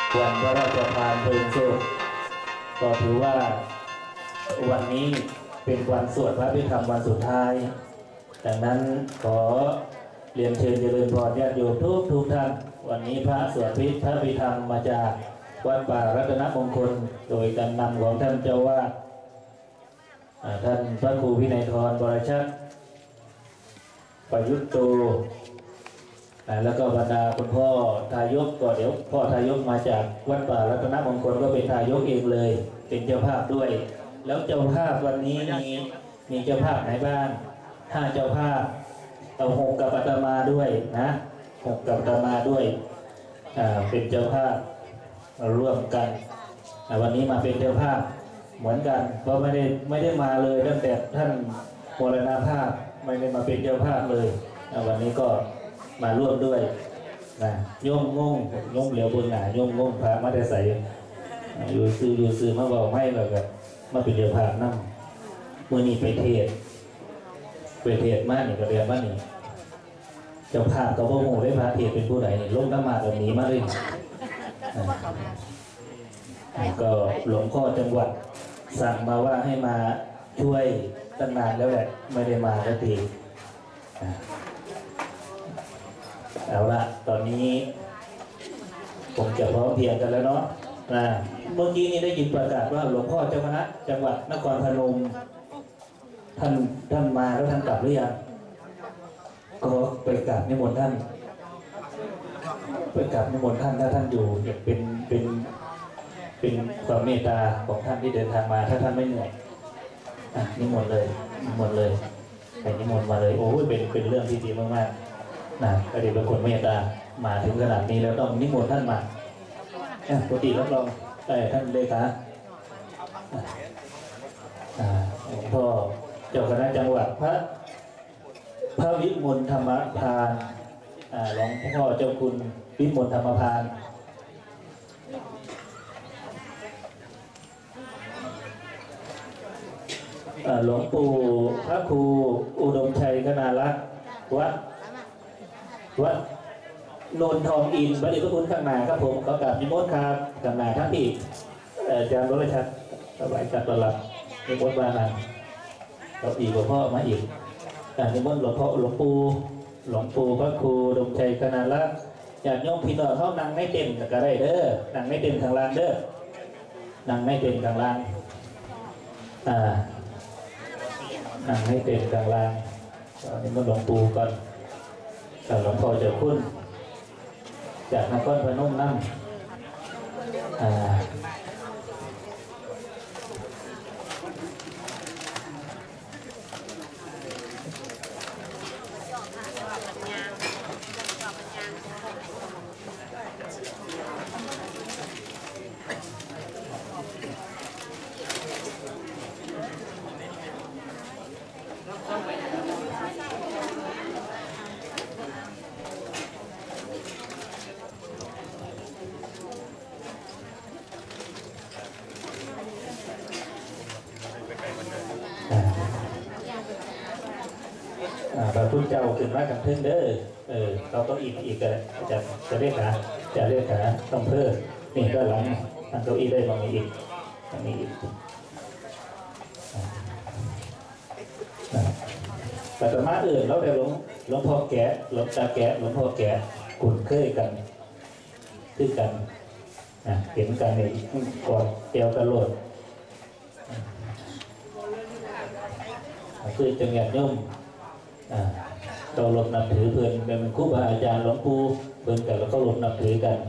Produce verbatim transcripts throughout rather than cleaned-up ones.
วันพระราชทานเพลิงศพก็ถือว่าวันนี้เป็นวันสวดพระพิธรรมวันสุดท้ายดังนั้นขอเรียนเชิญเจริญพรญาติโยมทุกทุกท่านวันนี้พระสวดพระพิธรรมมาจากวัดป่ารัตนมงคลโดยการนำของท่านเจ้าวาดท่านพระครูวินัยธรบรชัดประยุทธ์โตแล้วก็บรรดาคุณพ่อทายกก็เดี๋ยวพ่อทายกมาจากวัดป่ารัตนมงคลก็เป็นทายกเองเลยเป็นเจ้าภาพด้วยแล้วเจ้าภาพวันนี้มีมีเจ้าภาพไหนบ้างห้าเจ้าภาพเอาหกกับอาตมาด้วยนะหกกับอาตมาด้วยอ่าเป็นเจ้าภาพร่วมกันวันนี้มาเป็นเจ้าภาพเหมือนกันเพราะไม่ได้ไม่ได้มาเลยตั้งแต่ท่านมรณภาพไม่ได้มาเป็นเจ้าภาพเลยวันนี้ก็มาร่วมด้วยนะโยมงงโยมเหลียวบนหนาโยมงงพระมาได้ใส่อยู่ซื้ออยู่ซื้อมาบอกให้แบบแบบมาเป็นเจ้าภาพนั่งเมื่อนี้ไปเทศไปเทศมากนี่ก็เรียนมากนี่เจ้าภาพเขาบอกโอ้ได้พระเทศเป็นผู้ใดนี่ลงน้ำมาแบบนี้มาเลยก็หลวงพ่อจังหวัดสั่งมาว่าให้มาช่วยตั้งนานแล้วแหละไม่ได้มาสักทีเอาละตอนนี้ผมจะพร้อมเพียงกันแล้วเนาะนะเมื่อกี้นี้ได้ยินประกาศว่าหลวงพ่อเจ้าคณะจังหวัดนครพนมท่านท่านมาแล้วท่านกลับหรือยังก็ไปกราบนิมนต์ท่านไปกราบนิมนต์ท่านถ้าท่านอยู่อยากเป็นเป็นเป็นความเมตตาของท่านที่เดินทางมาถ้าท่านไม่เหนื่อยอ่ะนิมนต์เลยนิมนต์เลยไปนิมนต์มาเลยโอ้ยเป็นเป็นเรื่องที่ดีมากๆนะก็ดีเป็นคนเมตตามาถึงขนาดนี้แล้วต้องนิมนต์ท่านมาปกติรับรองแต่ท่านเลขาหลวงพ่อเจ้าคณะจังหวัดพระพระวิมลธรรมพานหลวงพ่อเจ้าคุณวิมลธรรมพานหลวงปู่พระครูอุดมชัยคณารักษ์วัดวัดโนนทองอินวัดอินทรคุณข้างหน้าครับผมขอกราบนิมนต์ครับข้างหน้าทั้งที่อาจารย์วรชัดสบายจัดตลอดนิมนต์มาหนังเราอีกหลวงพ่อมาอีกการนิมนต์หลวงพ่อหลวงปู่หลวงปู่พระครูอุดมชัยคณารักษ์ญาติโยมพี่น้องเขานั่งไม่เต็มก็ได้เด้อนั่งไม่เต็มข้างล่างเด้อนั่งไม่เต็มข้างล่างอ่านั่งให้เต็มกลางล่างตอนนี้มันหลวงปู่ก่อนแต่หลวงพ่อเจ้าคุณจากนครพนมนั่งอ่าพระพุทธเจ้าขึ้นมากันเพิ่งเด้อเออเราต้องอีกอีกจะจะเรียกหาจะเรียกหาต้องเพิ่มนี่ก็หลังทางเก้าอี้ได้บางอีกอันนี้อีกแต่ธรรมะอื่นเราได้หลวงหลวงพ่อแก่หลวงตาแก่หลวงพ่อแก่คุ้นเคยกันคือกันเห็นกันในกอดเตียวกระโดดคือจังหวัดย่อมเราหลบนับถือเพื่อนเป็นครูบาอาจารย์หลวงปู่เพื่อนแต่เราก็หลบนับถือกัน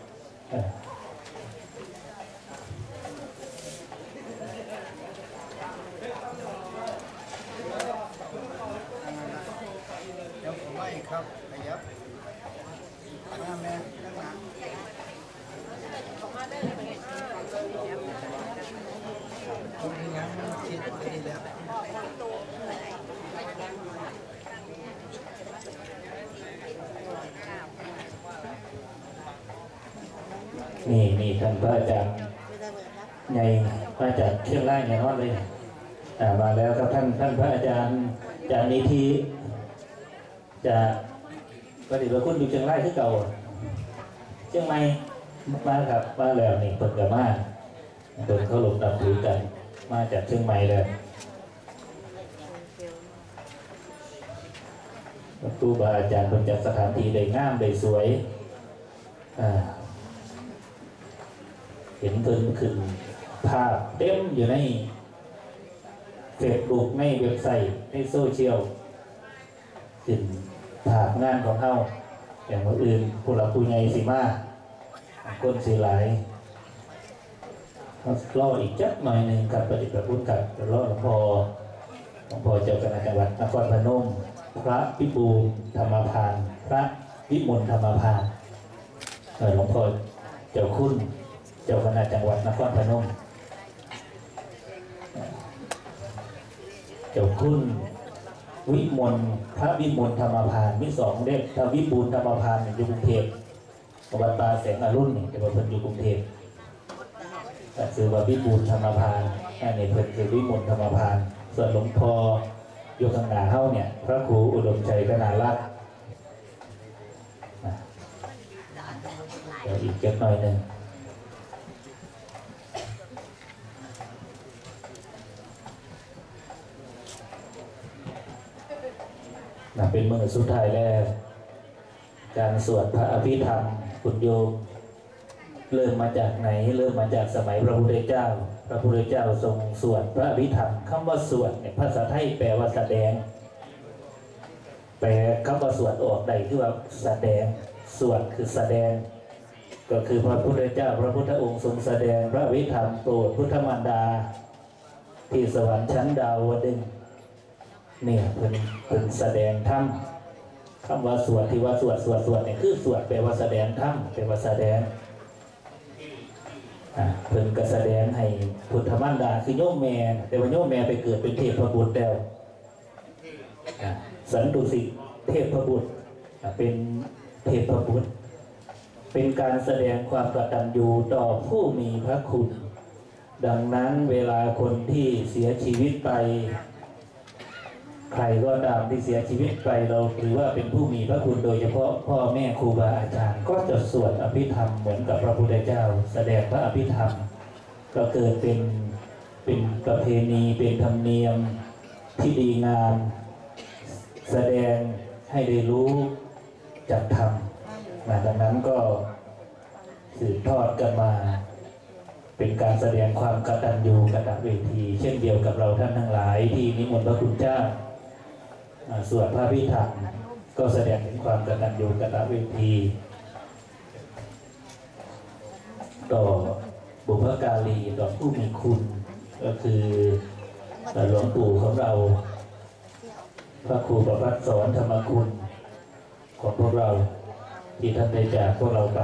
เดี๋ยวผมไม่ครับขยับมาแม่ผมยังคิดไปแล้วนี่นี่ท่านพระอาจารย์ในพระอาจารย์เชียงรายเนี่ยนอนเลยมาแล้วครับท่านท่านพระอาจารย์จากนิธิจากปฏิบัติคุณอยู่เชียงรายที่เก่าเชียงใหม่มาครับมาแล้วนี่เปิดกับมาเปิดเขาหลบนับถือกันมาจากเชียงใหม่เลยครูบาอาจารย์คนจัดสถานที่ได้งามได้สวยเห็นเพิ่นขึ้นภาพเต็มอยู่ในเฟซบุ๊กในเว็บไซต์ในโซเชียลขึ้นภาพงานของเขาอย่างอื่นผู้หลักผู้ใหญ่สิมาคนสีหลายรออีกจักหน่อยหนึ่งกับปฏิบัติพุทธกับรอหลวงพ่อหลวงพ่อเจ้าคณะจังหวัดนครพนมพระพิบูลธรรมพานพระวิมลธรรมพานหลวงพ่อเจ้าคุณเจ้าคณะจังหวัดนครพนมเจ้าคุณวิมลพระวิมลธรรมพานมีสองเด็กพระวิบูลธรรมพานอยู่กรุงเทพวัดตาแสงอรุณนี่จะมาเพิ่นอยู่กรุงเทพแต่คือว่าวิบูลธรรมพานอันนี้เพิ่นคือวิมลธรรมพานส่วนหลวงพ่ออยู่ข้างหน้าเฮาเนี่ยพระครูอุดมชัยกนาลักษณ์เดี๋ยวอีกเล็กน้อยหนึ่งนะเป็นมื้อสุดท้ายแล้วการสวดพระอภิธรรมคุณโยมเริ่มมาจากไหนเริ่มมาจากสมัยพระพุทธเจ้าพระพุทธเจ้าทรงสวดพระอภิธรรมคำว่าสวดเนี่ยภาษาไทยแปลว่าแสดงแปลคำว่าสวดออกได้คือว่าแสดงสวดคือแสดงก็คือพระพุทธเจ้าพระพุทธองค์ทรงแสดงพระอภิธรรมโปรดพุทธมารดาที่สวรรค์ชั้นดาวดึงเนี่ยเป็นเป็นแสดงธรรมคำว่าสวดที่ว่าสวดสวดสวดเนี่ยคือสวดแปลว่าแสดงธรรมแปลว่าแสดงเพิ่นก็แสดงให้พุทธมารดาคือโยมแม่แต่ว่าโยมแม่ไปเกิดเป็นเทพบุตรแล้วสันตุสิกเทพบุตรเป็นเทพบุตรเป็นการแสดงความกตัญญูต่อผู้มีพระคุณดังนั้นเวลาคนที่เสียชีวิตไปใครก็ตามที่เสียชีวิตไปเราถือว่าเป็นผู้มีพระคุณโดยเฉพาะพ่อแม่ครูบาอาจารย์ก็จะสวดอภิธรรมเหมือนกับพระพุทธเจ้าแสดงพระอภิธรรมก็เกิดเป็นเป็นประเพณีเป็นธรรมเนียมที่ดีงามแสดงให้ได้รู้จักธรรมดังนั้นก็สืบทอดกันมาเป็นการแสดงความกตัญญูกตเวทีเช่นเดียวกับเราท่านทั้งหลายที่นิมนต์พระคุณเจ้าสวดพระอภิธรรมก็แสดงถึงความกตัญญูกตเวทีต่อบุพการีต่อผู้มีคุณก็คือหลวงปู่ของเราพระครูประภัสสรธรรมคุณของพวกเราที่ท่านได้จากพวกเราไป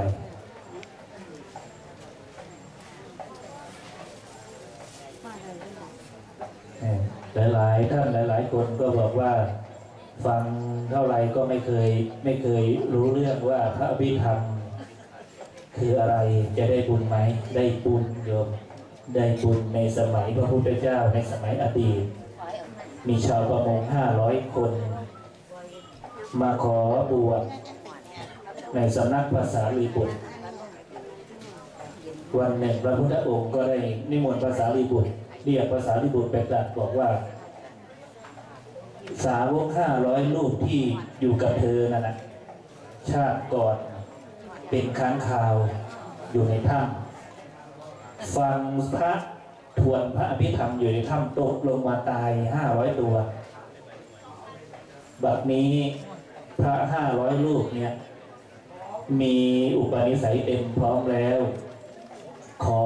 หลายๆท่านหลายๆคนก็บอกว่าฟังเท่าไรก็ไม่เคยไม่เคยรู้เรื่องว่าพระอภิธรรมคืออะไรจะได้บุญไหมได้บุญโยมได้บุญในสมัยพระพุทธเจ้าในสมัยอดีตมีชาวประมงห้าร้อยคนมาขอบวชในสำนักภาษาลีบุตรวันหนึ่งพระพุทธองค์ก็ได้นิมนต์ภาษาลีบุตรเรียกภาษาลีบุตรไปตรัสบอกว่าสาวกห้าร้อยรูปที่อยู่กับเธอนั่นนะชาติก่อนเป็นค้างคาวอยู่ในถ้ำฟังพระทวนพระอภิธรรมอยู่ในถ้ำตกลงมาตายห้าร้อยตัวบัดนี้พระห้าร้อยรูปเนี่ยมีอุปนิสัยเต็มพร้อมแล้วขอ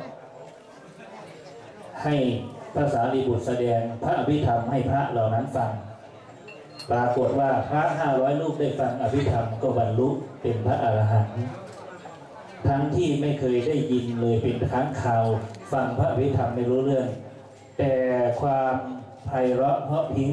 ให้ภาษาลีบุตรแสดงพระอภิธรรมให้พระเหล่านั้นฟังปรากฏว่าพระห้าร้อยรูปได้ฟังอภิธรรมก็บรรลุเป็นพระอรหันต์ทั้งที่ไม่เคยได้ยินเลยเป็นครั้งคราวฟังพระอภิธรรมไม่รู้เรื่องแต่ความไพเราะเพราะพิ้ง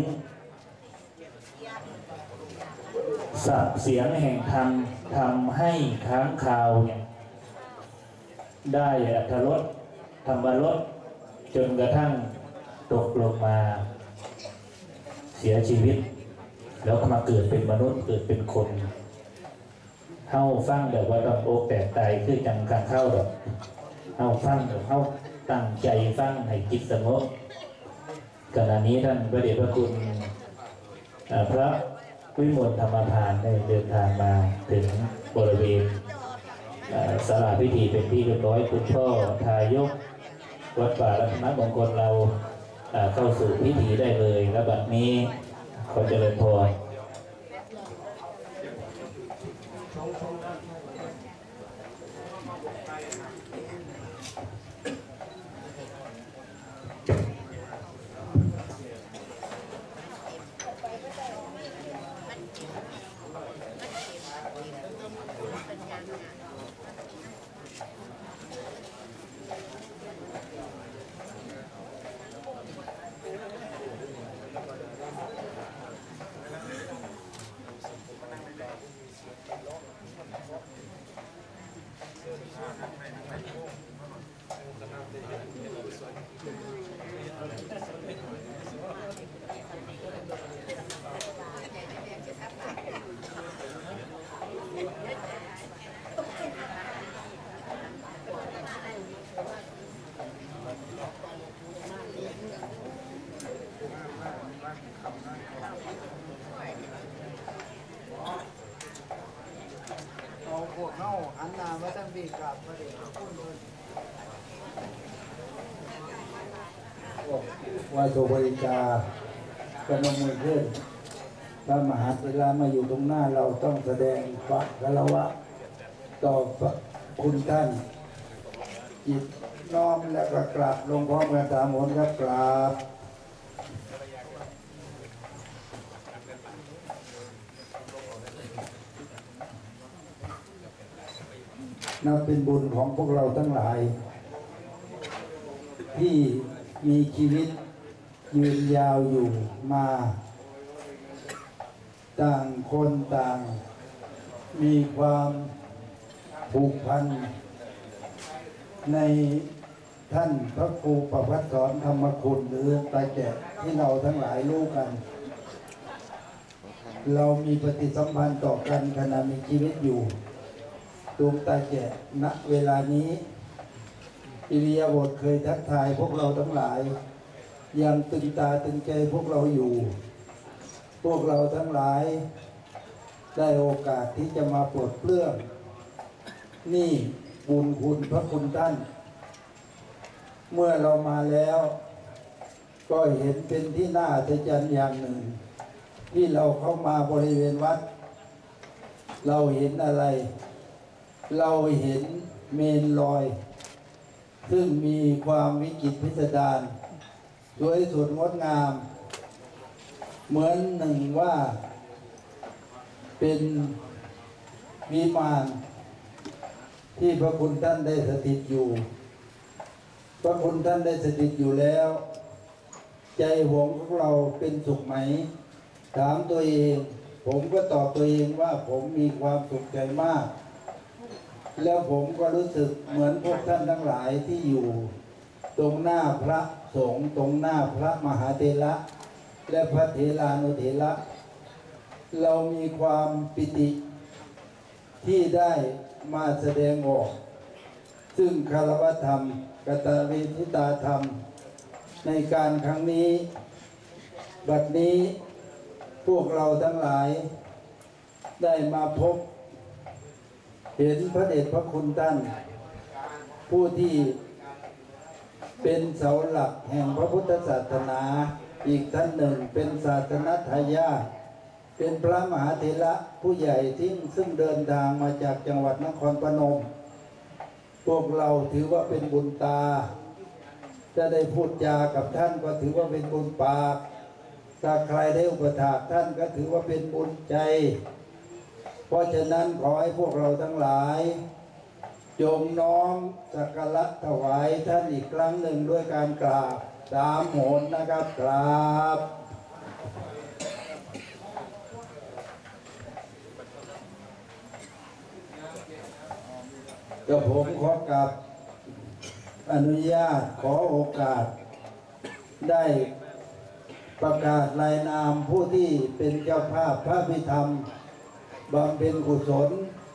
สับเสียงแห่งธรรมทำให้ค้างคาวเนี่ยได้อรรถรสธรรมรสจนกระทั่งตกลงมาเสียชีวิตแล้วมาเกิดเป็นมนุษย์เกิดเป็นคนเฮาฟังแบบว่าต้องโอกแตกตายคือจังการเข้าดอกเฮาฟังแบบเฮาตั้งใจฟังให้จิตสงบขณะนี้ท่านพระเดชพระคุณพระวิมลธรรมทานได้เดินทางมาถึงบริเวณศาลาพิธีเป็นที่เรียบร้อยคุณพ่อทายกวัดป่ารัตนมงคลเราเข้าสู่พิธีได้เลยและบัดนี้ขอเจริญพรเอาพวกเข้าหันหน้ามาตั้งปีกลับมาเด็กพูดเลยว่าโสบริกาพนมมือขึ้นพระมหาเถระมาอยู่ตรงหน้าเราต้องแสดงพระคารวะต่อพระคุณท่านจิตน้อมและก็กราบลงพร้อมกันสามหนครับกราบนับเป็นบุญของพวกเราทั้งหลายที่มีชีวิตยืนยาวอยู่มาต่างคนต่างมีความผูกพันในท่านพระครูประภัสสรธรรมคุณหรือตาแก่ที่เราทั้งหลายรู้กันเรามีปฏิสัมพันธ์ต่อกันขณะมีชีวิตอยู่ดวงตาแก่ณเวลานี้อิริยาบถเคยทักทายพวกเราทั้งหลายยังตึงตาตึงใจพวกเราอยู่พวกเราทั้งหลายได้โอกาสที่จะมาปลดเปลื้องนี่บุญคุณพระคุณท่านเมื่อเรามาแล้วก็เห็นเป็นที่น่าอัศจรรย์อย่างหนึ่งที่เราเข้ามาบริเวณวัดเราเห็นอะไรเราเห็นเมนลอยซึ่งมีความวิจิตรพิสดารสวยสดงดงามเหมือนหนึ่งว่าเป็นวิมานที่พระคุณท่านได้สถิตอยู่พระคุณท่านได้สถิตอยู่แล้วใจห่วงของเราเป็นสุขไหมถามตัวเองผมก็ตอบตัวเองว่าผมมีความสุขใจมากแล้วผมก็รู้สึกเหมือนพวกท่านทั้งหลายที่อยู่ตรงหน้าพระสงฆ์ตรงหน้าพระมหาเถระและพระเถรานุเถระเรามีความปิติที่ได้มาแสดงออกซึ่งคารวะธรรมกตเวทิตาธรรมในการครั้งนี้บัดนี้พวกเราทั้งหลายได้มาพบเห็นพระเดชพระคุณท่านผู้ที่เป็นเสาหลักแห่งพระพุทธศาสนาอีกท่านหนึ่งเป็นศาสนทายาทเป็นพระมหาเถระผู้ใหญ่ที่ซึ่งเดินทางมาจากจังหวัดนครพนมพวกเราถือว่าเป็นบุญตาจะได้พูดจากับท่านก็ถือว่าเป็นบุญปากถ้าใครได้อุปถากท่านก็ถือว่าเป็นบุญใจเพราะฉะนั้นขอให้พวกเราทั้งหลายจงน้อมสักการะถวายท่านอีกครั้งหนึ่งด้วยการกราบสามโหนนะครับกราบก็ผมขอกราบอนุญาตขอโอกาสได้ประกาศรายนามผู้ที่เป็นเจ้าภาพพระพิธรรมบำเพ็ญกุศล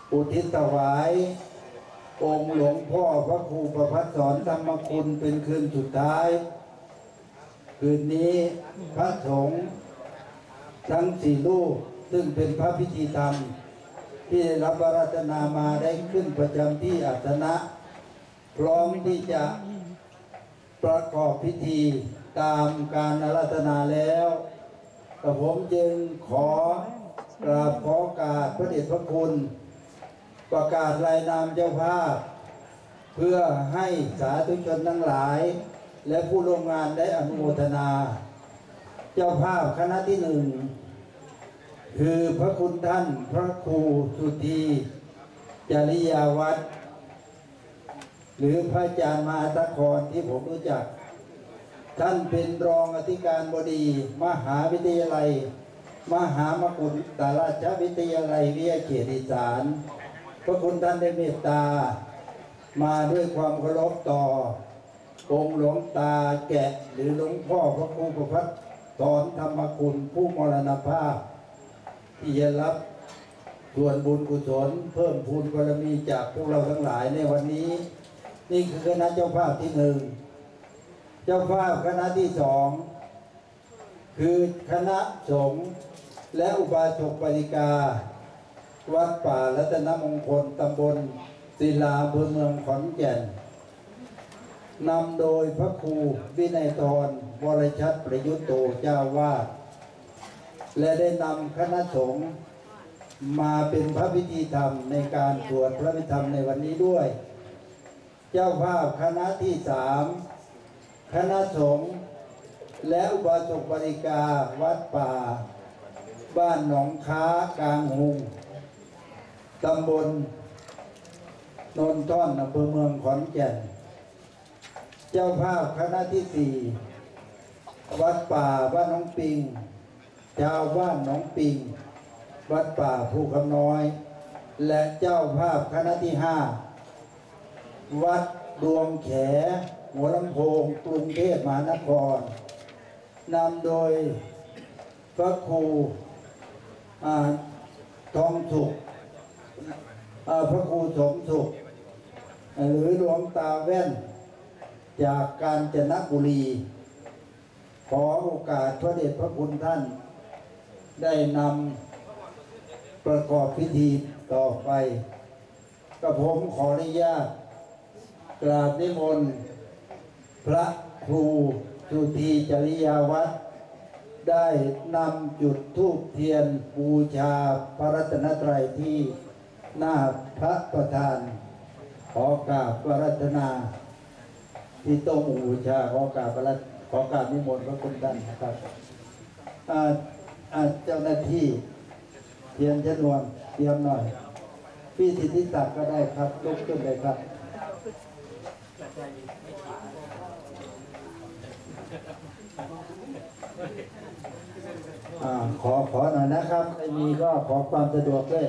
อุทิศถวายองค์หลวงพ่อพระครูประภัสสรธรรมคุณเป็นคืนสุดท้ายคืนนี้พระสงฆ์ทั้งสี่รูปซึ่งเป็นพระพิธีธรรมที่ได้รับอาราธนามาได้ขึ้นประจำที่อาสนะพร้อมที่จะประกอบพิธีตามการอาราธนาแล้วกระผมจึงขอกราบขอโอกาสพระเดชพระคุณประกาศรายนามเจ้าภาพเพื่อให้สาธุชนทั้งหลายและผู้ร่วมงานได้อนุโมทนาเจ้าภาพคณะที่หนึ่งคือพระคุณท่านพระครูสุธีจริยาวัฒน์หรือพระอาจารย์มหาตะครที่ผมรู้จักท่านเป็นรองอธิการบดีมหาวิทยาลัยมหามกุฏราชวิทยาลัยวิทยาเขตอีสานพระคุณท่านได้เมตตามาด้วยความเคารพต่อองค์หลวงตาแกะหรือหลวงพ่อพระครูประภัสสรธรรมคุณผู้มรณภาพที่จะรับส่วนบุญกุศลเพิ่มพูนบารมีจากพวกเราทั้งหลายในวันนี้นี่คือคณะเจ้าภาพที่หนึ่งเจ้าภาพคณะที่สองคือคณะสงฆ์และอุบาสกบาลิกาวัดป่ารัตนมงคลตำบลศิลาอำเภอเมืองขอนแก่นนำโดยพระครูวินัยธรวรชัดประยุตโตเจ้าวาดและได้นำคณะสงฆ์มาเป็นพระพิธีธรรมในการสวดพระพิธรรมในวันนี้ด้วยเจ้าภาพคณะที่สามคณะสงฆ์และอุบาสกบาลิกาวัดป่าบ้านหนองค้ากลางหุงตำบลโนนท่อนอำเภอเมืองขอนแก่นเจ้าภาพคณะที่สี่วัดป่าบ้านหนองปิงชาวบ้านหนองปิงวัดป่าภูคำน้อยและเจ้าภาพคณะที่ห้าวัดดวงแขหัวลำโพงกรุงเทพมหานครนำโดยพระครูทองสุขพระครูสมสุขหรือหลวงตาแว่นจากกาญจนบุรีขอโอกาสพระเดชพระคุณท่านได้นำประกอบพิธีต่อไปกระผมขออนุญาตกราบนิมนต์พระครูสุธีจริยาวัฒน์ได้นำจุดธูปเทียนบูชาพระรัตนตรัยที่หน้าพระประธานขอกราบพระรัตนาที่โต๊ะบูชาขอกราบพระขอกราบนิมนต์พระคุณท่านนะครับเจ้าหน้าที่เทียนชนวนเตรียมหน่อยพี่สิทธิศักดิ์ก็ได้ครับลุกขึ้นเลยครับอ่าขอขอหน่อยนะครับใครมีก็ขอความสะดวกด้วย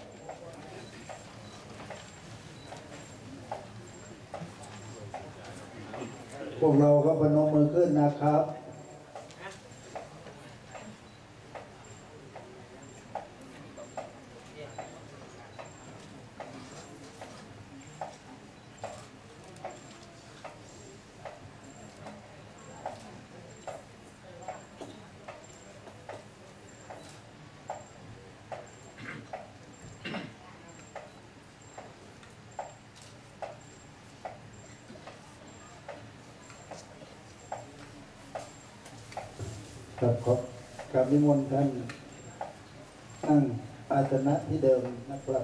พวกเราก็พนมมือขึ้นนะครับครับขอบกับนิมนต์ท่านนั่งอาสนะที่เดิมนะครับ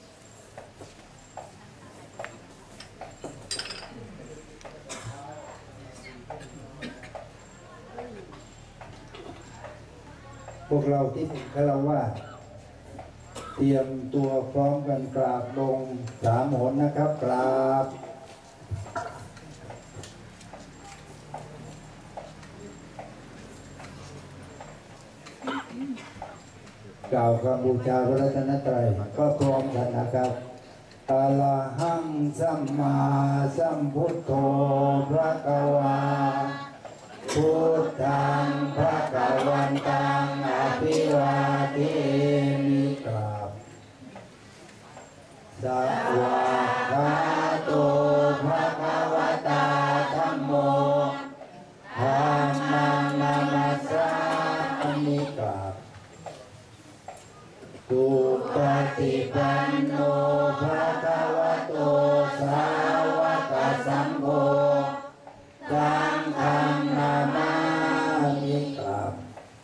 พวกเราที่เป็นฆราวาสเตรียมตัวพร้อมกันกราบลงสามหนนะครับกราบกล่าวคำบูชาพระรัตนตรัยก็พร้อมกันนะครับอะระหังสัมมาสัมพุทโธพระกวาพุทธังพระกวันตังอภิวาเทมิกราบสวากขาโตภะคะวะตาธัมโมธัมมังนามัสสามิกราบสุปฏิปันโนภะคะวะโตสาวกสังโฆสังฆังนามามิกราบ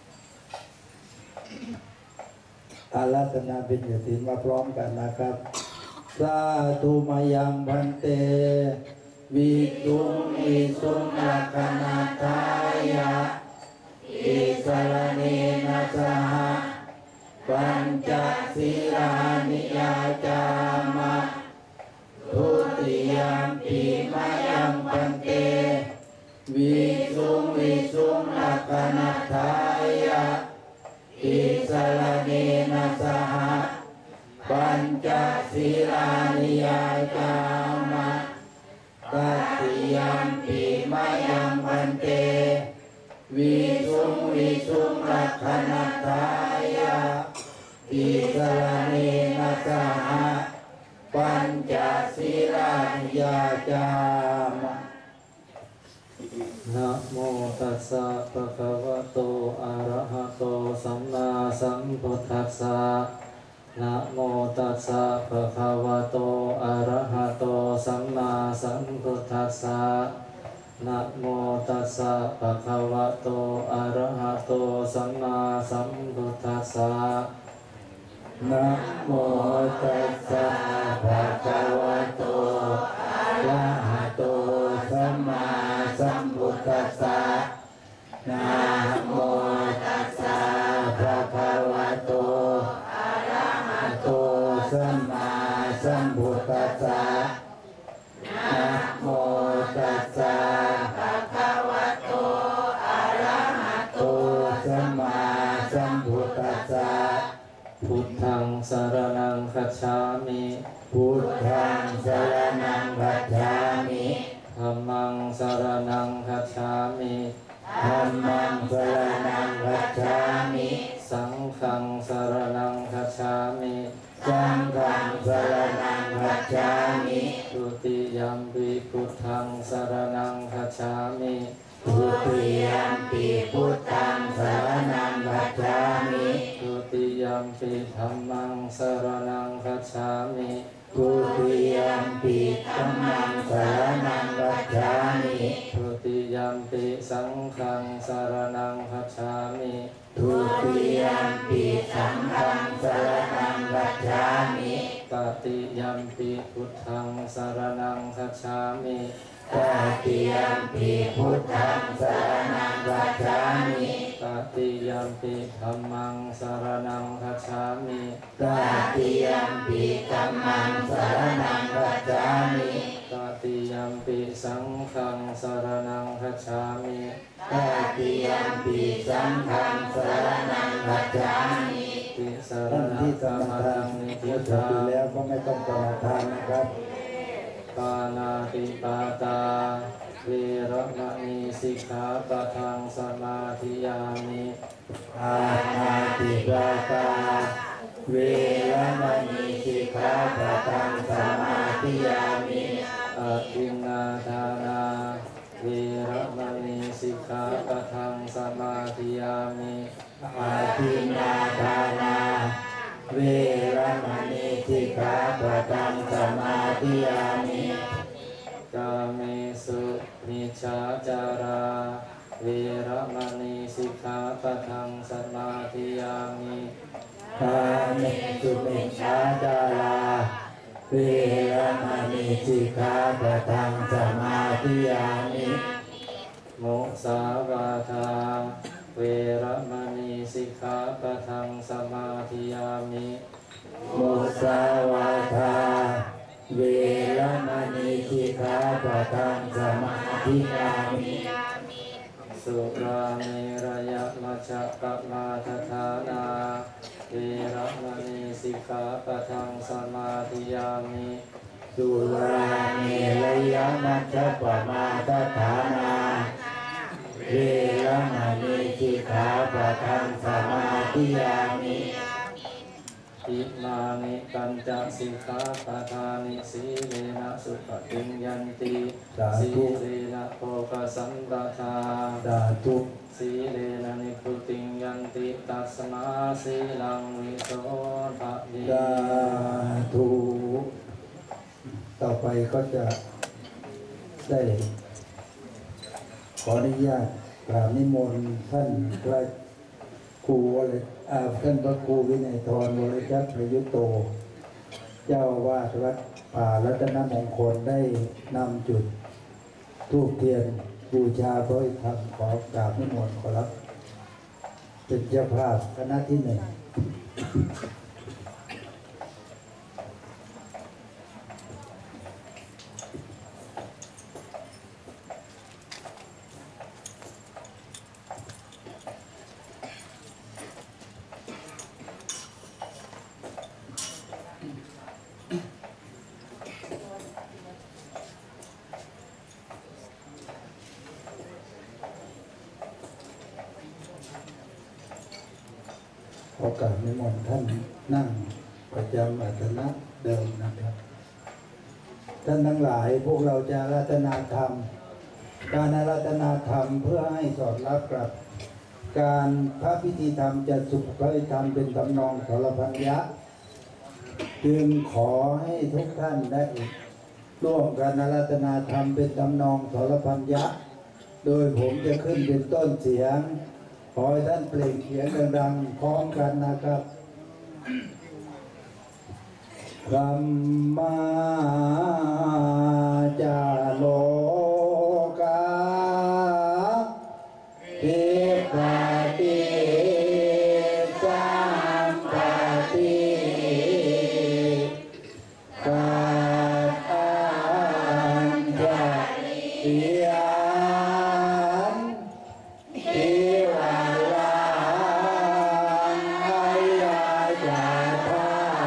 อาราธนาเป็นญาติมาพร้อมกันนะครับสาธุมายังพันเตวิสุงวิสุงลักขณาทายะอิสรเนนะสหปัญจศีลานิยาจามะทุติยมปีมายังพันเตวิสุงวิสุงลักขณาทายะอิสรเนนะสหปัญจศีลานิยาจามะตัติยมปีมายังพันเตวิสุงวิสุงลักขณาทายะอิสรเนนะสหปัญจศีลานิยาจามะนะโมตัสสะภะคะวะโตอะระหะโตสัมมาสัมพุทธัสสะนะโมตัสสะภะคะวะโตอะระหะโตสัมมาสัมพุทธัสสะนะโมตัสสะภะคะวะโตอะระหะโตสัมมาสัมพุทธัสสะนะโมตัสสะภะคะวะโตอะระหะโตสัมมาสัมพุทธัสสะนะโมตัสสะภะคะวะโตอะระหะโตสัมมาสัมพุทธัสสะนะโมตัสสะภะคะวะโตอะระหะโตสัมมาสัมพุทธัสสะพุทธังสรณังคัจฉามิพุทธังสรณังคัจฉามิธัมมังสรณังคัจฉามิธัมมังสรณังคัจฉามิสังฆังสรณังคัจฉามิสังฆังสรณังคัจฉามิทุติยัมปิพุทธังสรณังคัจฉามิทุติยัมปิพุทธังสรณังคัจฉามิทุติยัมปิธัมมังสรณังคัจฉามิทุติยัมปิธัมมังสรณังคัจฉามิทุติยัมปิสังฆังสรณังคัจฉามิทุติยัมปิสังฆังสรณังคัจฉามิตติยัมปิพุทธังสรณังคัจฉามิตติยัมปิพุทธังสรณังคัจฉามิตติยัมปิธัมมังสรณังคัจฉามิตติยัมปิธัมมังสรณังคัจฉามิตติยัมปิสังฆังสรณังคัจฉามิตติยัมปิสังฆังสรณังคัจฉามิติสรณังกรรมตังนิทิตาแล้วก็ไม่ต้องกรรมฐานนะครับปานาติปาตาเวรมณีสิกขาปะทังสมาธิยามิปานาติปาตาเวรมณีสิกขาปะทังสมาธิยามิอทินนาทานาเวรมณีสิกขาปะทังสมาธิยามิอทินนาทานาเวรมณีสิกขาปะทังสมาธิยามิกาเมสุมิจฉาจาราเวรมณีสิกขาปะทังสมาธิยามิกาเมสุมิจฉาจาราเวรมณีสิกขาปะทังสมาธิยามิมุสาวาทาเวรมณีสิกขาปะทังสมาธิยามิมุสาวาทาเวรมณีสิกขาปะทังสมาธิยามิสุราเมรยมัชฌัปปมาทฐานาเวรมณีสิกขาปะทังสมาธิยามิสุราเมรยมัชฌัปปมาทฐานาเวรมณีสิกขาปะทังสมาธิยามิอิมานิปัญจสิกขาปทานิสีเลนะสุปฏิญญันติสีเลนะโภคสัมปทาสาธุสีเลนะนิพพุติญญันติตัสมาสีลังวิโสทะเยสาธุต่อไปก็จะได้ขออนุญาตกราบนิมนต์ท่านพระครูอะไรอ่าท่านพระครูวินัยธรวรจักรประยุตโต เจ้าอาวาสวัดป่ารัตนมงคลได้นำจุดธูปเทียนบูชาพระธรรมขอกราบนิมนต์ขอรับเป็นเจ้าภาพคณะที่หนึ่งโอกาสนิมนต์ท่านนั่งประจำอาสนะเดิมนะครับ ท่านทั้งหลายพวกเราจะอาราธนาธรรม การอาราธนาธรรมเพื่อให้สอดรับกับการพระพิธีธรรมจะสุขพระธรรมเป็นทำนองสรพัญญะจึงขอให้ทุกท่านได้ร่วมกันอาราธนาธรรมเป็นทำนองสรพัญญะโดยผมจะขึ้นเป็นต้นเสียงขอให้ท่านเปล่งเสียงดังๆพร้อมกันนะครับกัมมาจาโลกาเทปติสัมปติกัตตัญญาติยานทิวาลานัยยาจาภา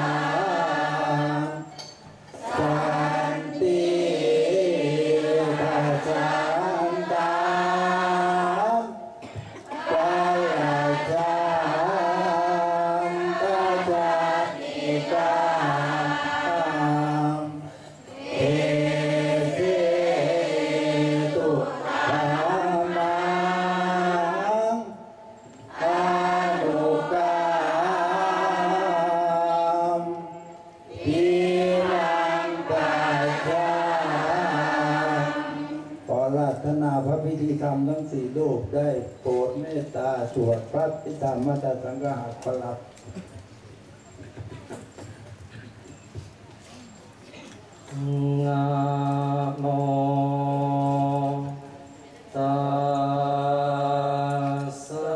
สันติปัสสันตาปัลลาชานตาจานิกามเอเสตุธรรมังอนุกามพิรังกัจฉาขอราธนาพระพิธีธรรมทั้งสี่รูปได้โปรดเมตตาสวดพระพิธรรมมัตตสังฆหัสพลับนะโมตัสสะ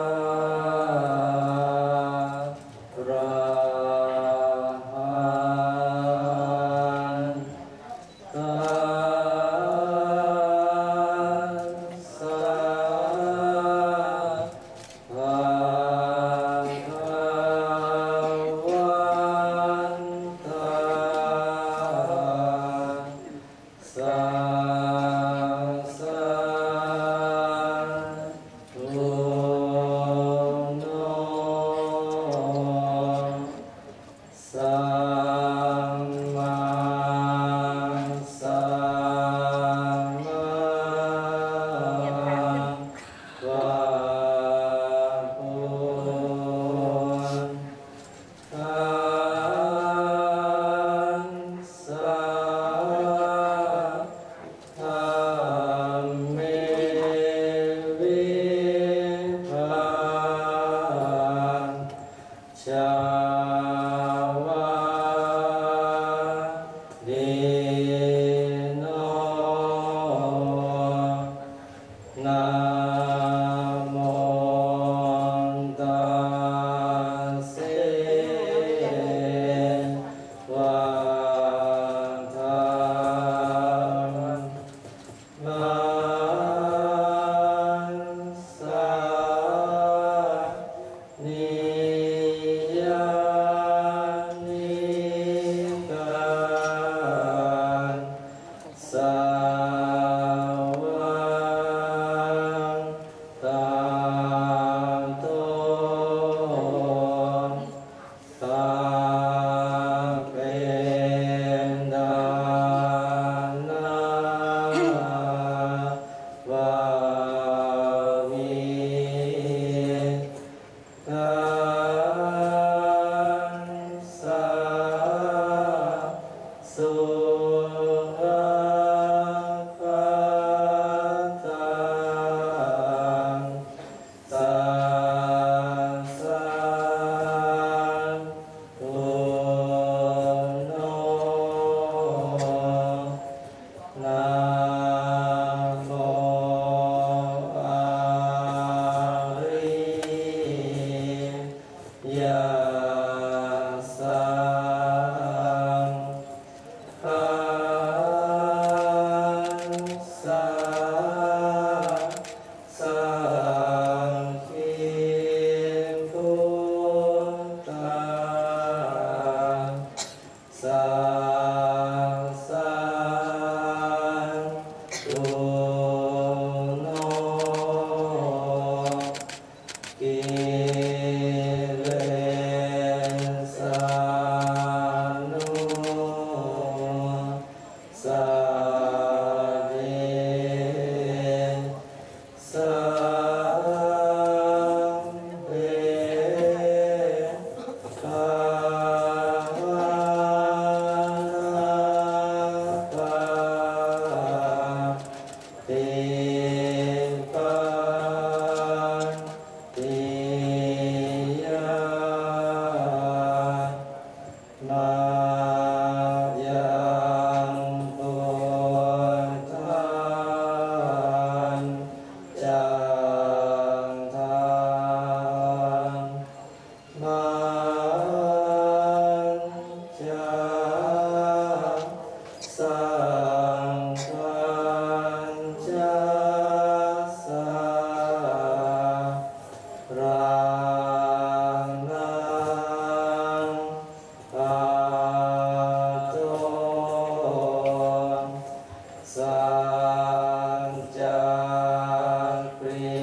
ภะคะวะโตอะชาวานายังพุทธังจังทังมัจจาสังฆัญจสารานังอาโตสัจจังปริ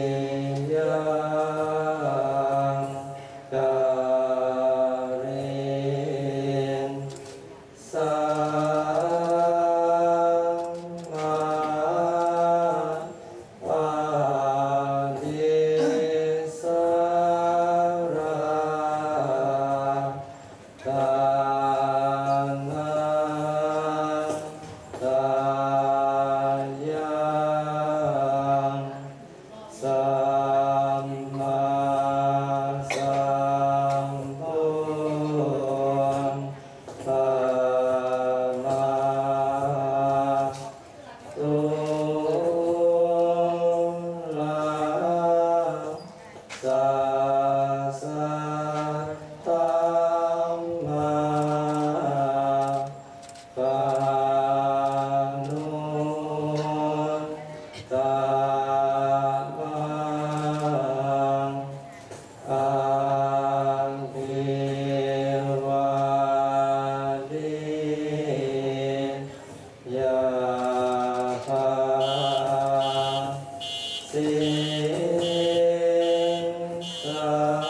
ยังการินสัมมาอาทิสราตานังตายังสัมมาสัมพุทธัมมาตุลาสัสสะธัมมาปานุตตมังอาภิวาเทยาภาสิสา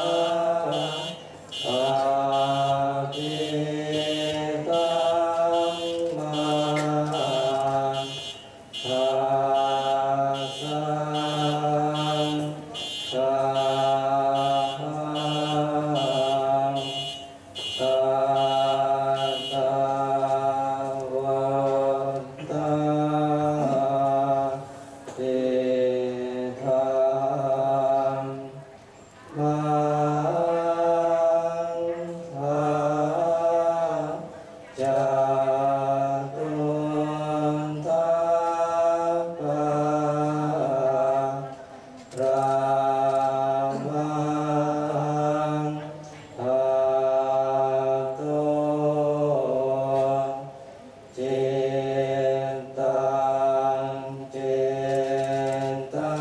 อาภิตัมมังภาสังฆังตัตตาวันตาเตธังมังคะจาตุทัปปะรามังอาโตเจตังเจตา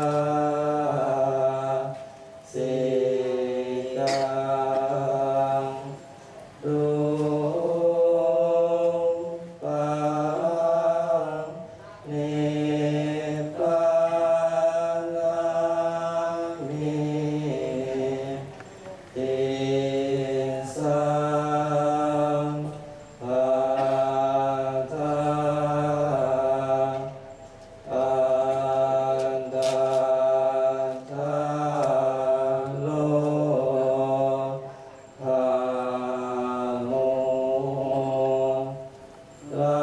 สิกังรูปังนิพพานามิติสัมภะทาอันตทาโลภะโมลา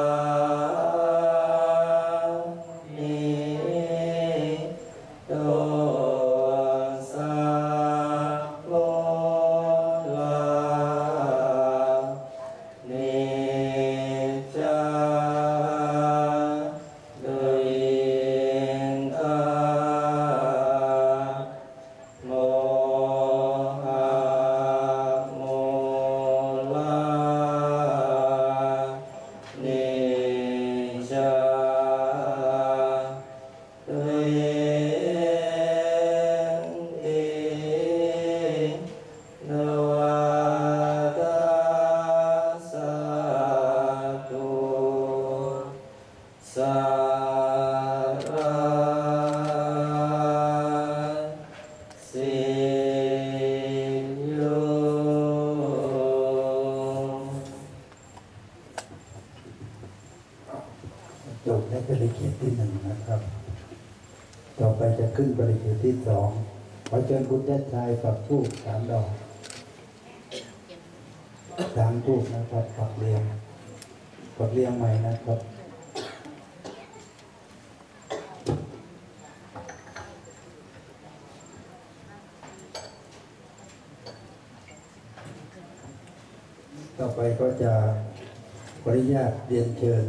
นิโตสาโลลานิจาโดยทาโมหะโมลานิจาโดยตินวาตาสาตุสาราสิโยจบในบริเขตที่หนึ่งนะครับ ต่อไปจะขึ้นบริเขตที่สองขอเชิญคุณยัดชายปักธูปสามดอกสามธูปนะครับปักเรียงปักเรียงใหม่นะครับ ปต่อไปก็จะขออนุญาตเรียนเชิญ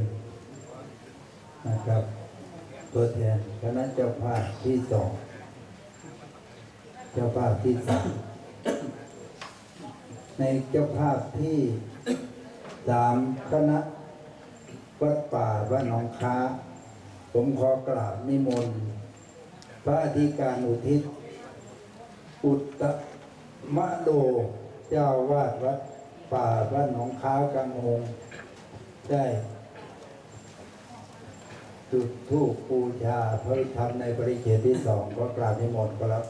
นะครับตัวแทนคณะเจ้าภาพที่สองเจ้าภาพที่สามในเจ้าภาพที่สามคณะวัดป่าบ้านหนองค้าผมขอกราบนิมนต์พระอธิการอุทิศอุตตมะโดเจ้าวาดวัดป่าบ้านหนองค้ากลางหงได้จุดธูปบูชาพระธรรมในปริเฉดที่สองก็กราบนิมนต์ครับ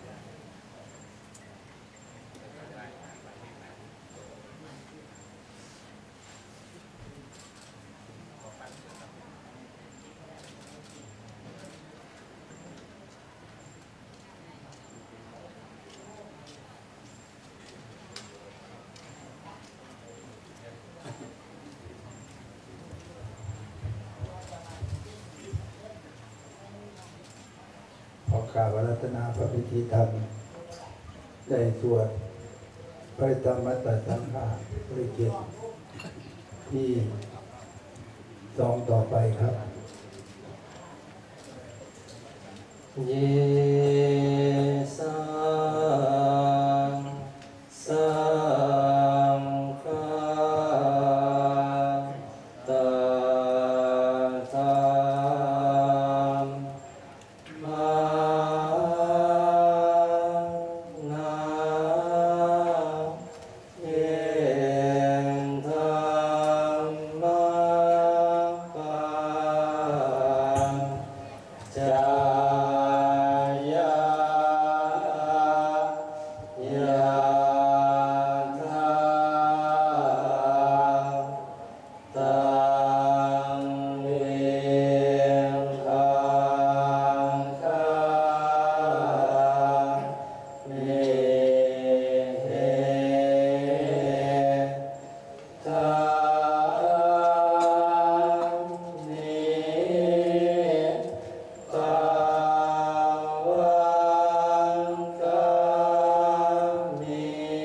ขอกราบอาราธนาพระพิธีธรรมได้สวดพระธรรมตรัสสังฆาปริเฉดที่สองต่อไปครับเยสังสังฆาตาธรรมานาเยธรรมาปัญจายายาธาตังเวคังคาเมเหตังนิปาวันกามิ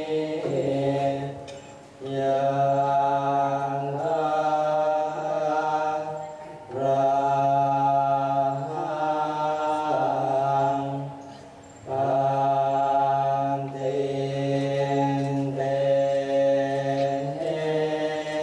ยังหาราหังปันติเต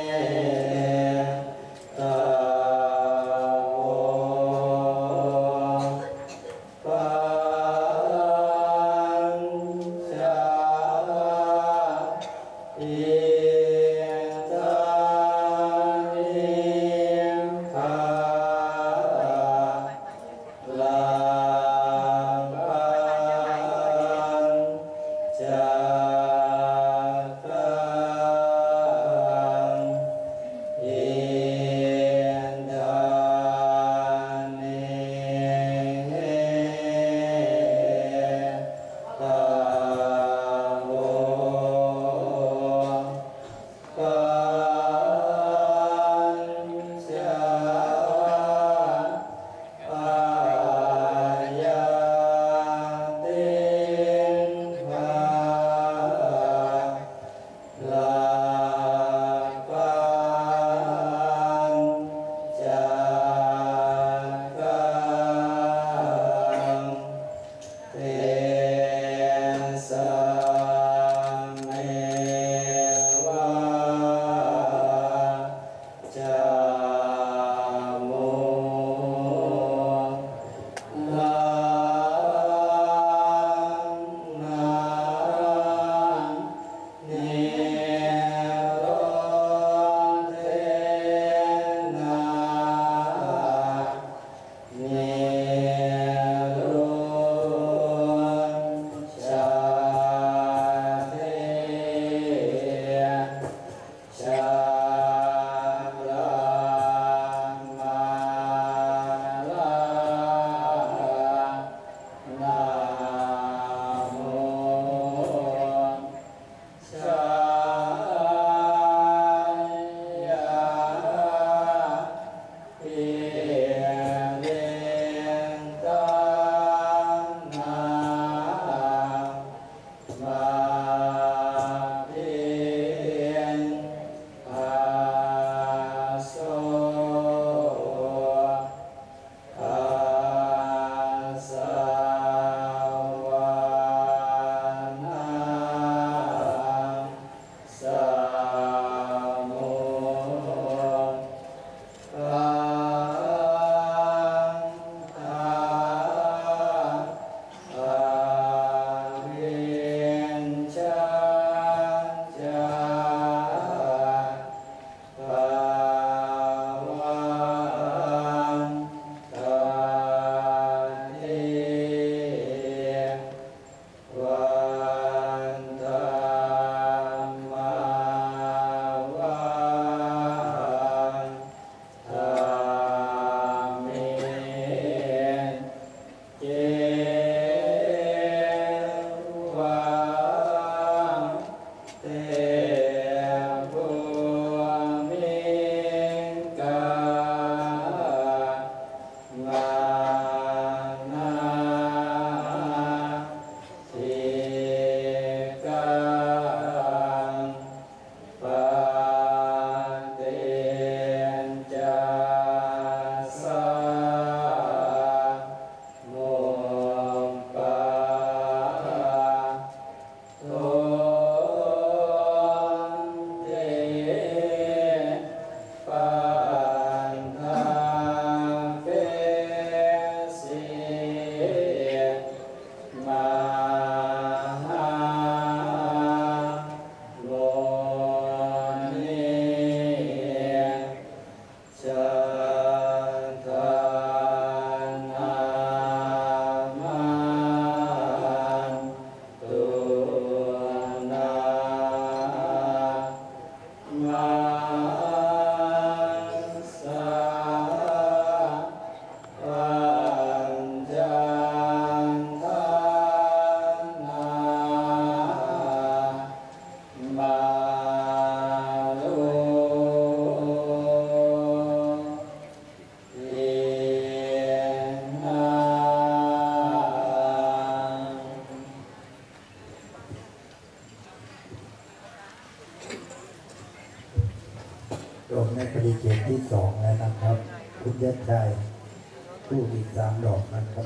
ลงในปริเจตที่สองแล้วนะครับคุณยัดชัยทูบอีกสามดอกนะครับ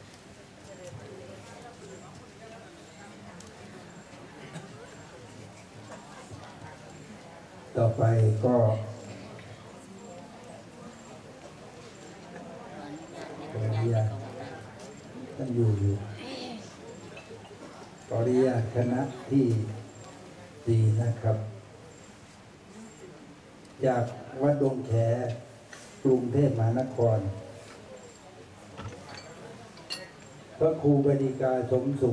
ต่อไปก็ขออนุญาตท่านอยู่อยู่ขออนุญาตคณะที่สี่นะครับจากวัดดงแขกรุงเทพมหานครพระครูบดีกาสมสุข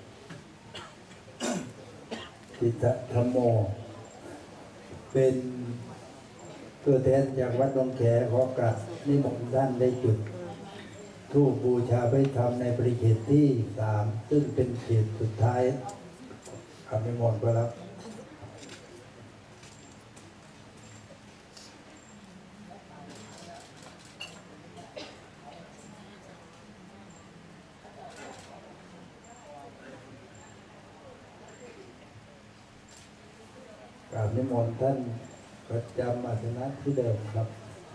จิตธรรมโมเป็นตัวแทนจากวัดดงแขขอกราบนิมนต์ท่านได้จุดธูปบูชาพระธรรมในปริเขตที่สามซึ่งเป็นเขตสุดท้ายขอนิมนต์ครับกราบนิมนต์ท่านประจำอาสนะที่เดิมครับ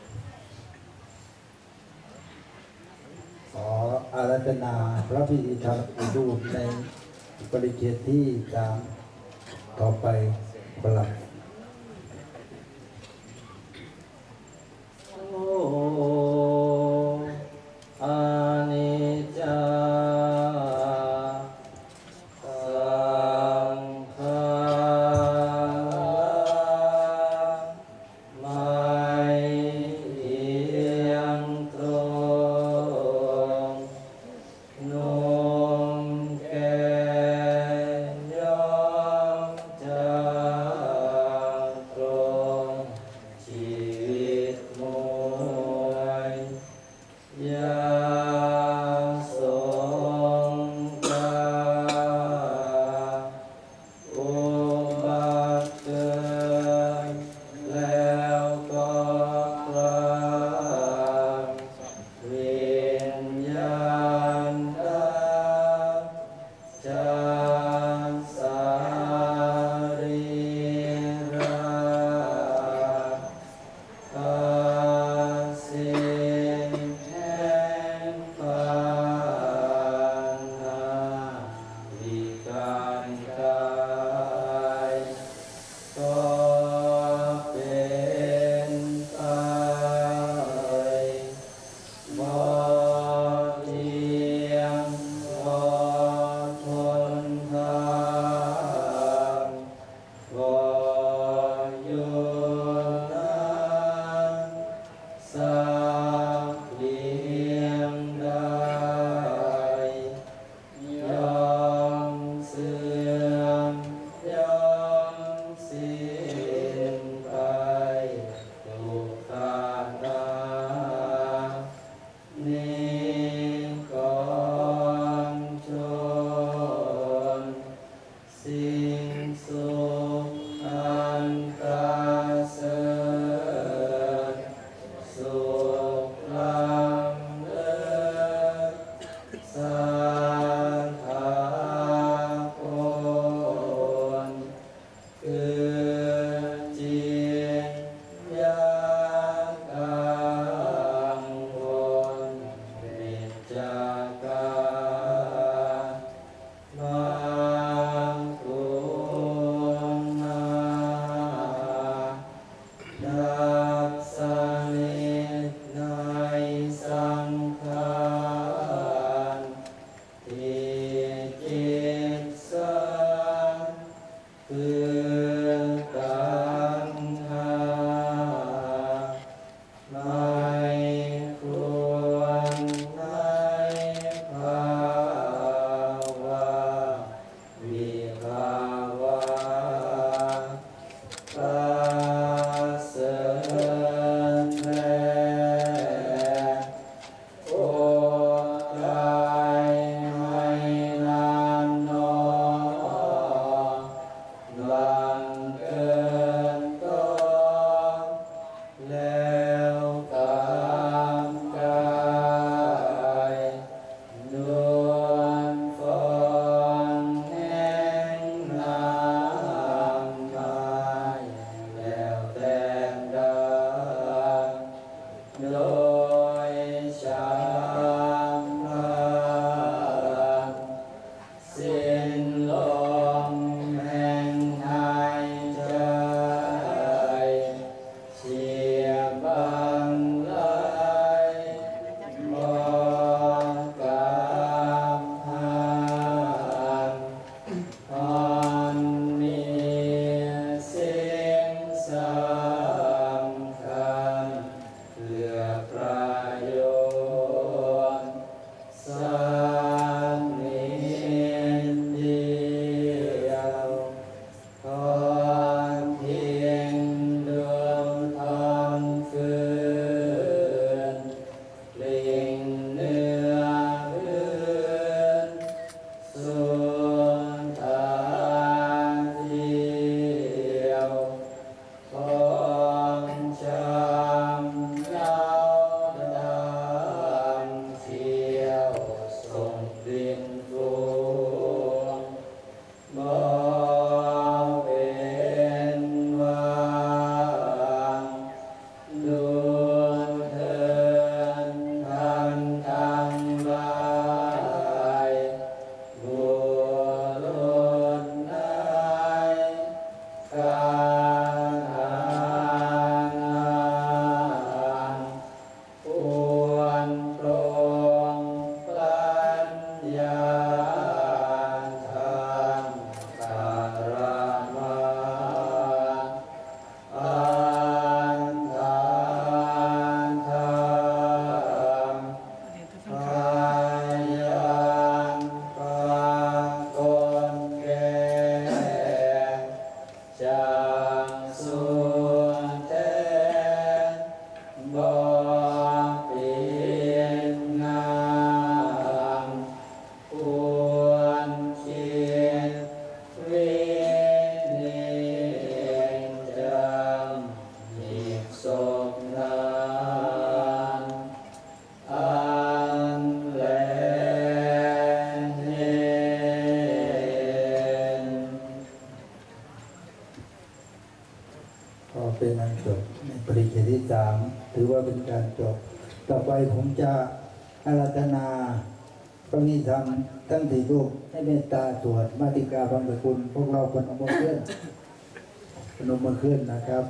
ขออาราธนาพระพิธีธรรมอุดูปในปริเขตที่สามต่อไปประหลัดโออานิจจาขเป็นอันจบในปริเชดที่สามถือว่าเป็นการจบต่อไปผมจะอาราธนาพระนิธรรมทั้งสี่รูปให้เมตตาสวดมาติกาบังสกุลพวกเราพนมมือขึ้นพนมมือขึ้นนะครับ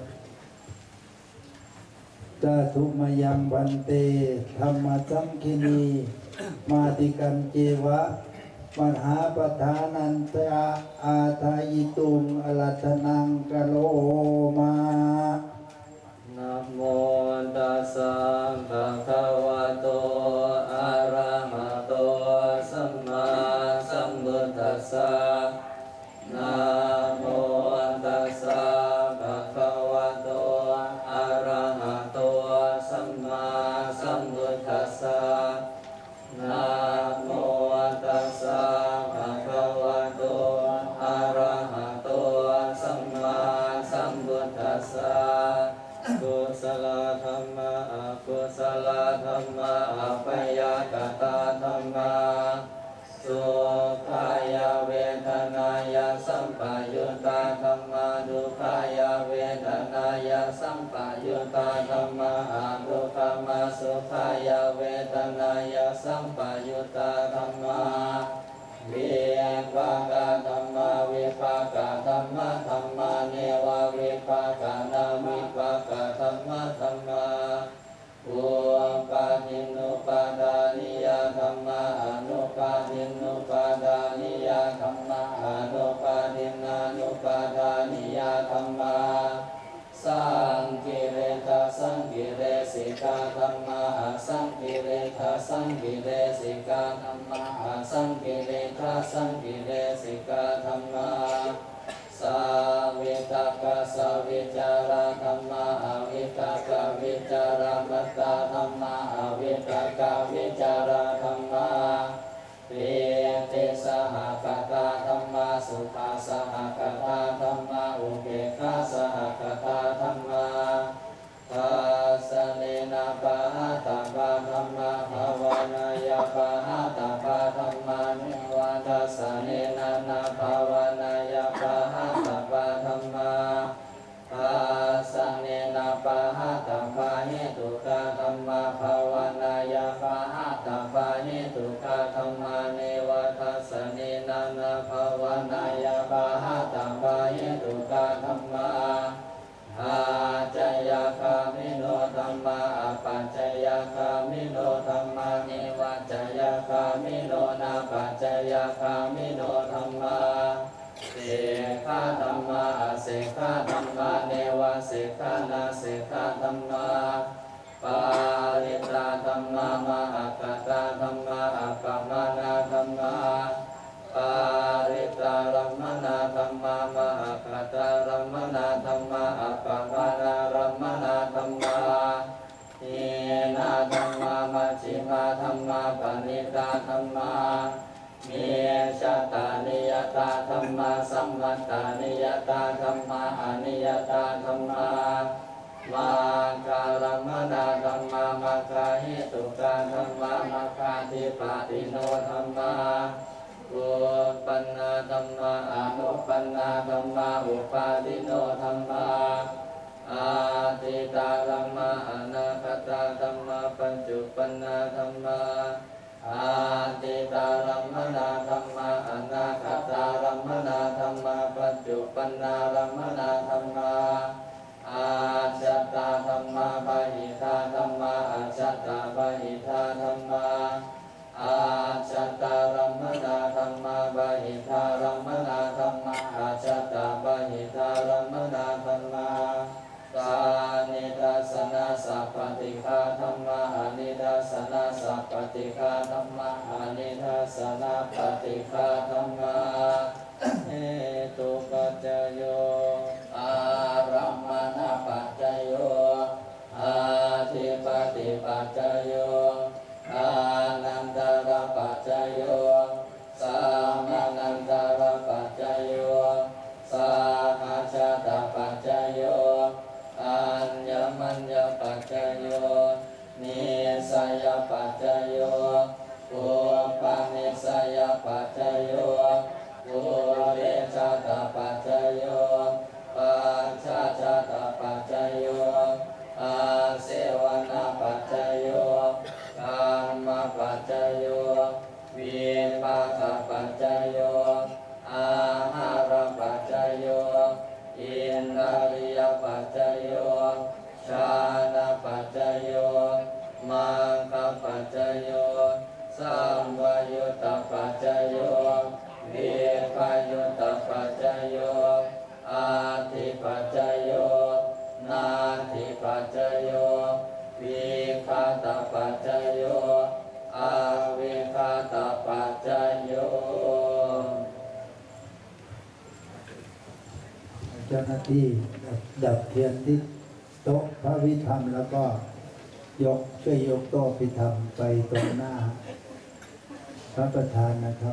ตาทุมายังวันเตธรรมสังคินีมาติกันเจวะมหาปทานันตะอาทายิตุงอรัตนังกะโลมานะโมตัสสะภะคะวะโตอะระหะโตสัมมาสัมพุทธัสสะนะโมตัสสะภะคะวะโตอะระหะโตสัมมาสัมพุทธัสสะนะโมตัสสะภะคะวะโตอะระหะโตสัมมาสัมพุทธัสสะกุศลธรรมะอกุศลธรรมะอัปยากตาธรรมะสุขายเวทนายสัมปยุตตาธรรมะทุกขายเวทนายสัมปยุตตาธรรมะอทุกขมสุขายเวทนายสัมปยุตตาธรรมะวิปัสสธรรมะวิปัสสธรรมะธรรมะเนวะวิปัสสนาวิปัสสธรรมะธรรมะอุปาทินุปาดานิยธรรมะอนุปาทินุปาดานิยธรรมะอนุปาทินานุปาดานิยธรรมะสังกิเลสสังกิเลสิกาธรรมะสังกิเลสสังกิเลสิกาธรรมะสังกิเลสสังกิเลสิกาธรรมะสาวิตากสาวิจาราธรรมะอวิตากวิจารามัตตาธรรมะอวิตากวิจาราธรรมะปิติสหกตาธรรมะสุขสหกตาธรรมะอุเบกขาสหกตาธรรมะทัสเนนะปะหะตาปะธรรมะภาวนายาปะหะตาปะธรรมะนิวาทัสเนนะนะภาวนายาปะหะตาปะธรรมะทัสเนนะปะหะตาปะเหตุกะธรรมะภาวนายาปะหะตาปะเหตุกะธรรมะเนวาทัสเนนะนะภาวนายาปะหะตาปะเหตุกะธรรมะอาจยคามิโนธัมมาอปัจจยคามิโนธัมมานิวัจจยคามิโนนาปัจจยคามิโนธัมมาเสขาธัมมาเสขาธัมมาเนวะเสขานาเสขาธัมมาปาริตาธัมมามหากตาธัมมาอัปปมานาธัมมาปาริตารัมมนาธัมมามหากตารัมมนาธัมมาอัปปมานารัมมนาธัมมาอินาธัมมามัชฌิมาธัมมาปณิตาธัมมาเมชตานิยตาธัมมาสัมมัตตานิยตาธัมมาอนิยตาธัมมามาการมนาธัมมามาคาหิตุกาธัมมามาคาทิปาติโนธัมมาอุปันนาธัมมาอนุปันนาธัมมาอุปาทิโนธัมมาอาทิตาธัมมาอนาคตาธัมมาปัญจุปันนาธัมมาอาทิตารัมมนาธัมมาอนาคตารัมมนาธัมมาปัญจุปันนารัมมนาธัมมาอาจัตตาธัมมาปะหิทาธัมมาอาจัตตาปะหิทาธัมมาอาจัตตารัมมนาธัมมาปะหิทารัมมนาธัมมาอาจัตตาปะหิทารัมมนาธัมมาสานิทัสสนะสัพพติฆาธัมมาอนิทัสสนะสัพพติฆาธัมมาอนิทัสสนะปฏิฆาธัมมาเหตุปัจจโยอารัมมณปัจจโยอาทิปติปัจจโยอานันตรปัจจโยสามานันตรปัจจโยสาหัชตปัจจโยอัญญมัญญปัจจโยนิสัยปัจจโยอุปนิสัยปัจจโยจโยวิคาตปัจจโยอาวิคาตปัจจโยเจ้าหน้าที่ดับเทียนที่โต๊ะพระวิธรรมแล้วก็ยกช่วยยกโต๊ะพิธรรมไปตรงหน้าพระประธานนะครับ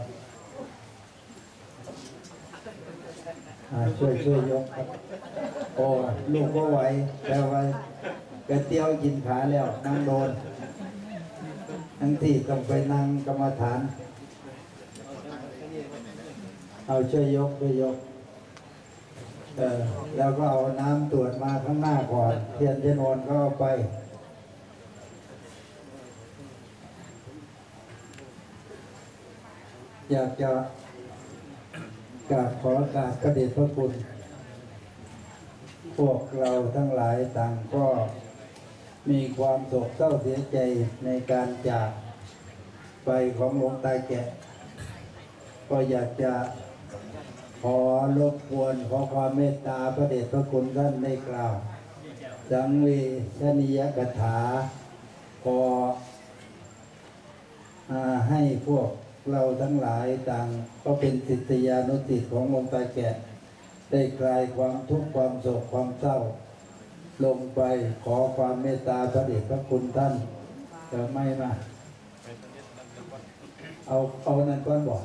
ช่วยช่วยยกครับโอ้ลูกก็ไหวแต่ว่ากระเตี้ยวกินขาแล้วนั่งโดนทั้งที่ต้องไปนั่งกรรมฐานเอาช่วยยกช่วยยกเออแล้วก็เอาน้ำตรวจมาข้างหน้าก่อนเทียนเจนวนก็เอาไปอยากจะกราบขอโอกาสพระเดชพระคุณพวกเราทั้งหลายต่างก็มีความโศกเศร้าเสียใจในการจากไปของหลวงตาแกะก็อยากจะขอรบกวนขอความเมตตาพระเดชพระคุณท่านได้กล่าวสังเวชนียกถาขอให้พวกเราทั้งหลายต่างก็เป็นศิษยานุศิษย์ของหลวงตาแกะได้คลายความทุกข์ความโศกความเศร้าลงไปขอความเมตตาพระเดชพระคุณท่านจะไม่มาเอาเอานั่นก้อนบอก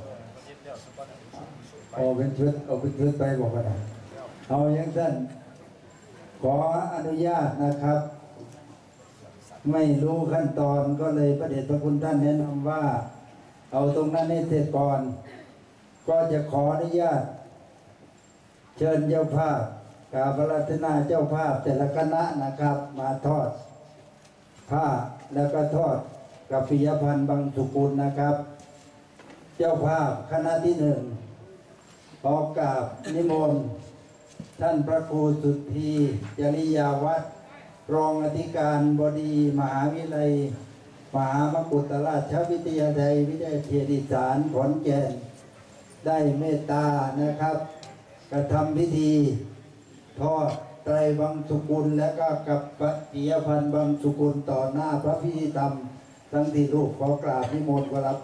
เอาเป็นชุดเอาเป็นชุดไปบอกกันนะเอาอย่างท่านขออนุญาตนะครับไม่รู้ขั้นตอนก็เลยพระเดชพระคุณท่านแนะนำว่าเอาตรงนั้นให้เสร็จก่อนก็จะขออนุญาตเชิญเจ้าภาพกราบอาราธนาเจ้าภาพแต่ละคณะนะครับมาทอดผ้าแล้วก็ทอดกับปิยพันธ์บางสุกุลนะครับ เจ้าภาพคณะที่หนึ่งขอกราบนิมนต์ท่านพระครูสุทธีจริยาวัฒน์รองอธิการบดีมหาวิทยาลัยมหามกุฏราชวิทยาลัยวิทยาเขตอีสานขอนแก่นได้เมตตานะครับกระทำพิธีทอดไตรบังสุกุลและก็กับปิยพันธ์บังสุกุลต่อหน้าพระพิธีธรรมทั้งที่ลูกขอกราบนิมนต์ครับ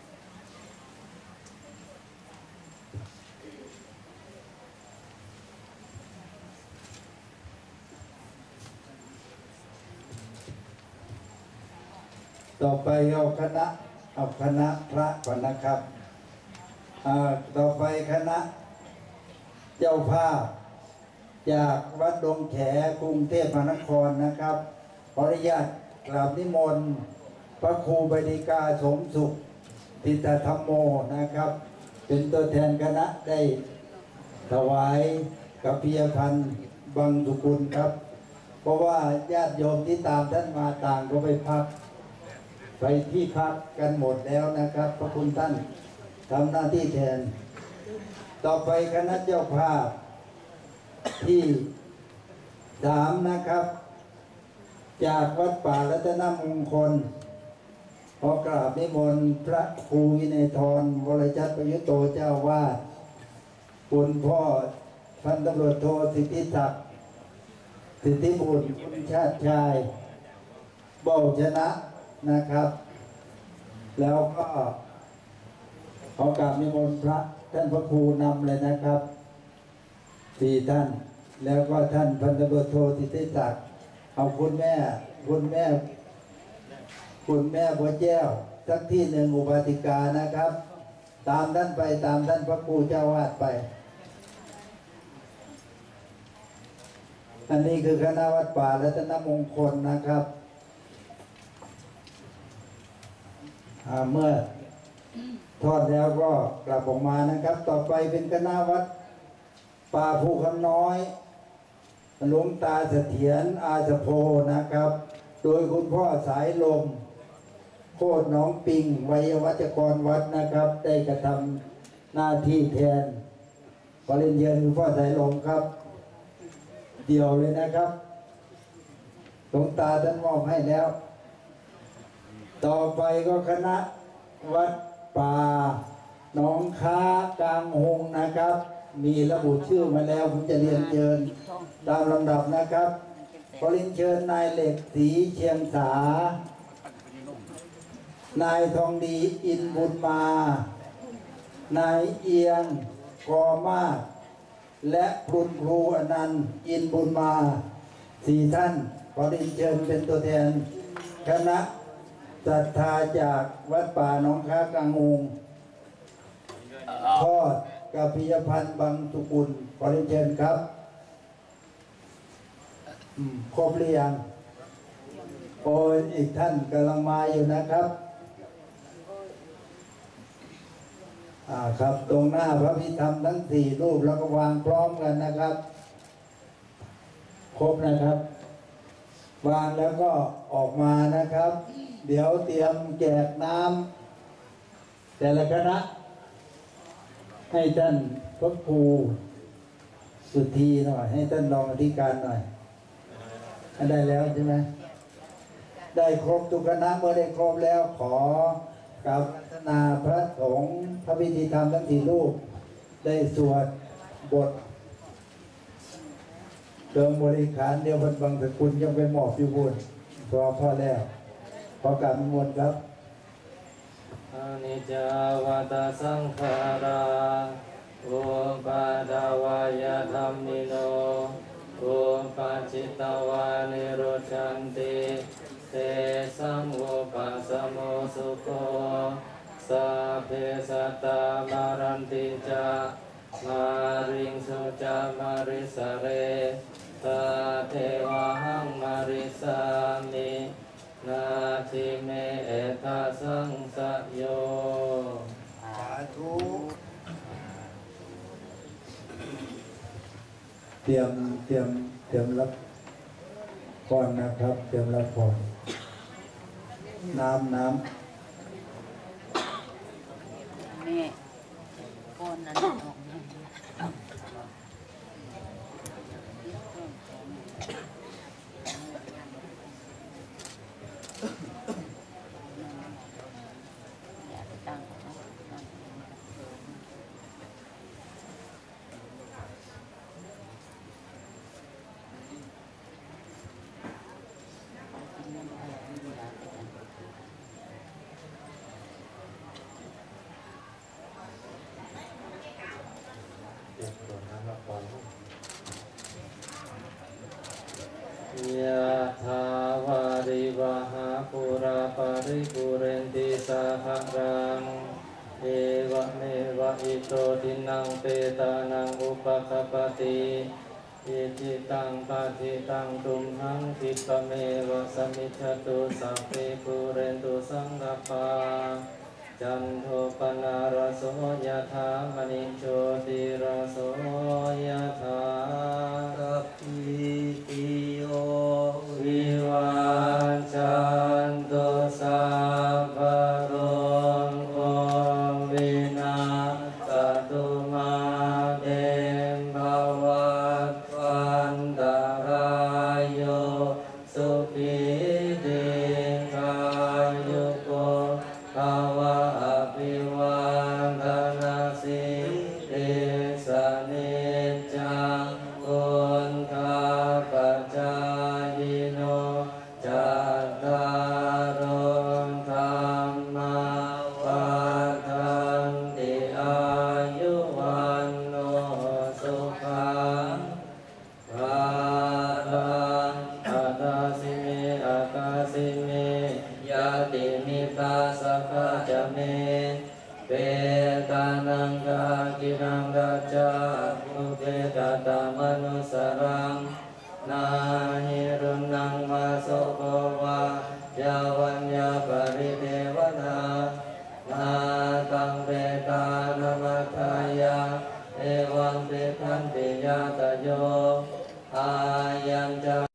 ต่อไปเอาคณะเอาคณะพระก่อนนะครับต่อไปคณะเจ้าภาพจากวัดดงแขกรุงเทพมหานครนะครับขออนุญาตกราบนิมนต์พระครูบดิกาสมสุขติตธรรมโมนะครับเป็นตัวแทนคณะได้ถวายกับพิยพันธ์บังสุกุลครับเพราะว่าญาติโยมที่ตามท่านมาต่างก็ไปพักไปที่พักกันหมดแล้วนะครับพระคุณท่านทำหน้าที่แทนต่อไปคณะเจ้าภาพที่สามนะครับจากวัดป่ารัตนมงคลขอกราบนิมนต์พระครูวินัยธรวรจัตประยุตโตเจ้าวาดคุณพ่อพันตำรวจโทสิทธิศักดิ์สิทธิบุญคุณชาติชายเบาชนะนะครับแล้วก็ขอกราบนิมนต์พระท่านพระครูนำเลยนะครับสี่ท่านแล้วก็ท่านพันตำรวจโทสิทธิศักดิ์เอาคุณแม่คุณแม่คุณแม่บัวแก้วสักที่หนึ่งอุบาสิกานะครับตามท่านไปตามท่านพระครูเจ้าวาดไปอันนี้คือคณะวัดป่ารัตนมงคลนะครับเมื่อทอดแล้วก็กลับออกมานะครับต่อไปเป็นคณะวัดป่าภูคำน้อยหลวงตาเสถียรอาสโพนะครับโดยคุณพ่อสายลมโคตรน้องปิงวัยวัจกรวัดนะครับได้กระทำหน้าที่แทนขอเรียนเชิญคุณพ่อสายลมครับเดี่ยวเลยนะครับหลวงตาท่านมอบให้แล้วต่อไปก็คณะวัดป่าหนองค้ากลางหงนะครับมีระบุชื่อมาแล้วผมจะเรียนเชิญตามลำดับนะครับขอเรียนเชิญนายเหล็กศรีเชียงสานายทองดีอินบุญมานายเอียงกอมาศและคุณครูอนันต์อินบุญมาสี่ท่านขอเรียนเชิญเป็นตัวแทนคณะศรัทธาจากวัดป่าหนองค้ากังงูทอดกับพิยพันธ์บางสุกุลขอเรียนเชิญครับครบหรือยังโอ้ยอีกท่านกำลังมาอยู่นะครับอ่าครับตรงหน้าพระพิธรรมทั้งสี่รูปแล้วก็วางพร้อมกันนะครับครบนะครับ วางแล้วก็ออกมานะครับ เดี๋ยวเตรียมแจกน้ำแต่ละคณะให้ท่านพระครูสุธีหน่อยให้ท่านรองอธิการหน่อยได้แล้วใช่ไหมได้ครบทุกคณะเมื่อได้ครบแล้วขอกราบพัฒนาพระสงฆ์พระพิธีธรรมทั้งสี่รูปได้สวดบทเติมบริขารเดียวพันบางสกุลยังไปหมอบอยู่บนพอพ่อแล้วขอกราบนิมนต์ครับอนิจจวัตสังขาราอุปาทวายธัมมิโนอุปาจิตตวานิโรชันติเตสังอุปัสสโมสุโขสัพเพสัตตามารันติจามาริงสุจามาริสเรตาเทวะหังมาริสามินาทิเมเอตาสังสะโยสาธุเตรียมเตรียมเตรียมรับพรนะครับเตรียมรับพรน้ำน้ำแม่ก้อนนั้นออกมาอยากตั้งยะถาวาริวหาปุราปาริปุเรนติสาหรังเอวะเมวะอิโตทินังเปตานังอุปคปติอิจิตังปฏิตังตุมหังคิปะเมวะสมิจฉตุสัพเพปุเรนตุสังฆปาจันโทปนารโสยถามณิโชติรโสยถาสัพพิติโยวิวัชชันตุสัพพะโรโควินาศตุมาเตภวัตวันตรายโยสุขีติกายุโกภวะอภิวันธนาสิริสนิจจังพุทธาปัจจายโนจัตตารธรรมวัฏันติอายุวันโนสุขังภาลังอัตตสิเมอัตตสิเมยะติมิตาสัพพะจะเมเปตานังกากินังกัจจามุเปตตามนุสรังนาหิรุนังมาโสโภวายาวัญญาปริเทวนานาตังเปตานมัทายาเอวังเปทันติยาตโยอายัญจ